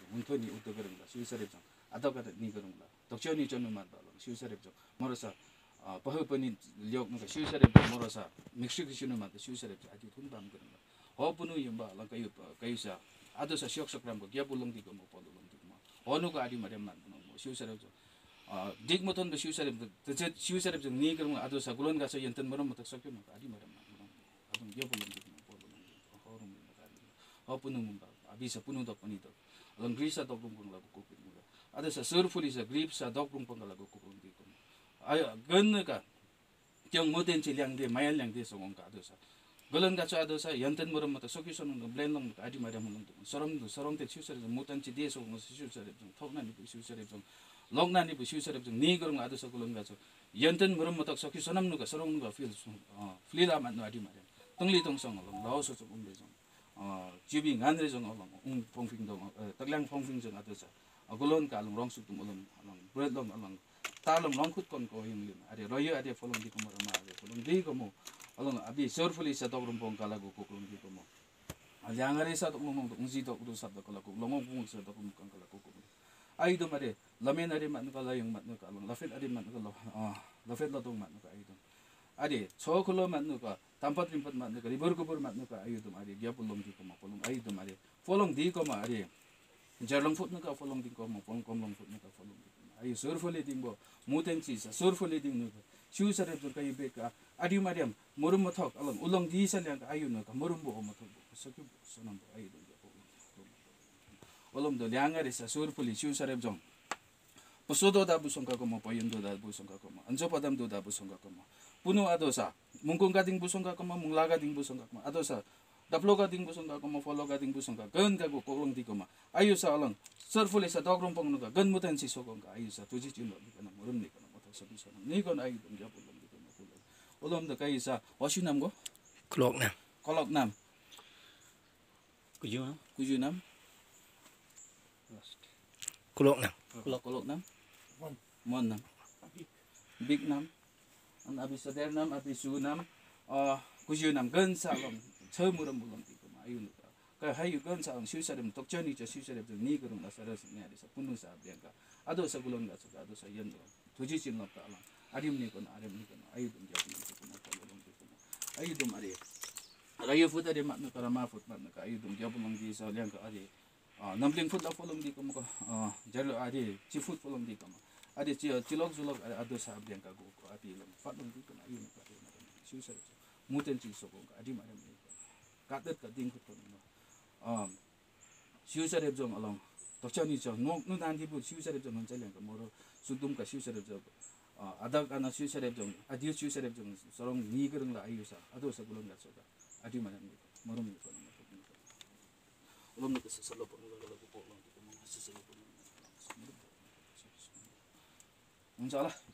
문토니 우도 그런 거 시우사랩정 아다가다 니 그런 거 독전이 전는 만다 시우사랩정 뭐라서 버흐버니 력 뭔가 시우사랩정 뭐라서 믹스기시는 만다 시우사랩정 아주 돈밤 그런 거 어분의 임바 랑 가이사 아도사 시역석람 거 기업불롱디 거 뭐벌롱디 뭐 어느 거 아리 말이야 만 뭐 시우사랩정 딕모톤도 시우사랩정 시우사랩정 니 그런 거 아도사 그런 가서 연탄 뭐는 못 섞여 놓고 아리 말이야 만 아동 기업불롱디 뭐 벌롱디 허rum 어분의 임바 bisa puno dok panito alang grisa dok rung lagu ko pinula ada sa surfuli sa grip sa dok rung pang lagu ko di ko ay gan ka kyang moden chi liang de mayal liang de songong ka ada sa galan ka cha ada sa yanten moram mata soki sonong blend long adi mari mon dong sorong te chu sare motan chi de songong chu sare jong thokna ni chu sare jong longna ni chu sare jong ni gorong ada sa galan ka cha yanten moram mata soki sonam nu ka sorong nu ka flila man no adi mari tongli tong song long lao so jong de jong 집이 안으로 좀 얼렁 퐁핑도 딱량 퐁핑 좀 아도서 그런 가름 롱숙도 얼렁 브레드 얼렁 딸롱 롱쿠트 건 거인 아래 러여 아래 폴롱 디고 뭐 아래 폴롱 디고 뭐 얼렁 아비 서풀이 사도그럼 퐁가라고 고그럼 디고 뭐 양아래 사도 몽몽도 응지도 우도 사도 걸고 롱몽 퐁서도 좀 건가라고 고고 아이도 말에 라멘 아래 맞는 거 라용 맞는 거 얼렁 라페 아래 맞는 거 라페 라동 맞는 거 아이도 아리 저 글로 맞는 거 tampat rimpat mat nuka ribur kubur mat nuka ayu tum ari dia pulong di koma pulong ayu tum ari folong di koma ari jarlong fut nuka folong di koma pong komlong fut nuka folong di koma ayu surfole ding bo muten chi sa surfole ding nuka shiu sare jur kai beka ari mariam murum mathok along ulong di sa lyang ayu nuka murum bo mathok sakyu sonam bo ayu dum olom do lyang ari sa surfole shiu sare jong posodo da busong ka koma poyendo da busong ka koma anjo padam do da busong ka koma puno adosa mungkung gading busong ka koma mungla gading busong ka koma adosa daplo gading busong ka koma follow gading busong ka gan ka go kolong di koma ayu sa alang surfule sa dogrong pang nuka gan mutan si sokong ka ayu sa tuji chilo di kana murum ni kana motak sabi sa ni kon ayu dum japol di kana kulong olom da kai sa washi nam go kolok nam kuju nam kolok nam mon nam big nam an abi sader nam abi su nam kuju nam gan sa long chơ muram bulong di koma ayu nuka ka hayu gan sa siu sarem tokchani cha siu sarem ni gorong la saras ni ari sa punu sa biang ka ado sa gulong ga sa ado sa yendo tuji chin lop ta lang arim ni kon ayu dum jabi ni koma kolong di koma ayu dum ari rayu fut ari mat nuka rama fut mat nuka ayu dum jabulong di sa liang ka ari namling fut la folong di koma ko jalo ari chi fut folong di koma ari chilok zulok ado sa biang ka go ko api long fat long di koma ayu nuka siu sarem muten chi so ko adi maram ni kadet ka ding ko siu sarem jong along dokchani jo no nu dan di bu siu sarem jong non chalen ka moro sudum ka siu sarem jong ada kana siu sarem jong adi siu sarem jong sorong ni gereng la ayu sa ado sa gulong ga so ka adi maram ni morom ni ko ulom ni ka sa lo po ngala ko po long ko mo sa sa lo po. Inshallah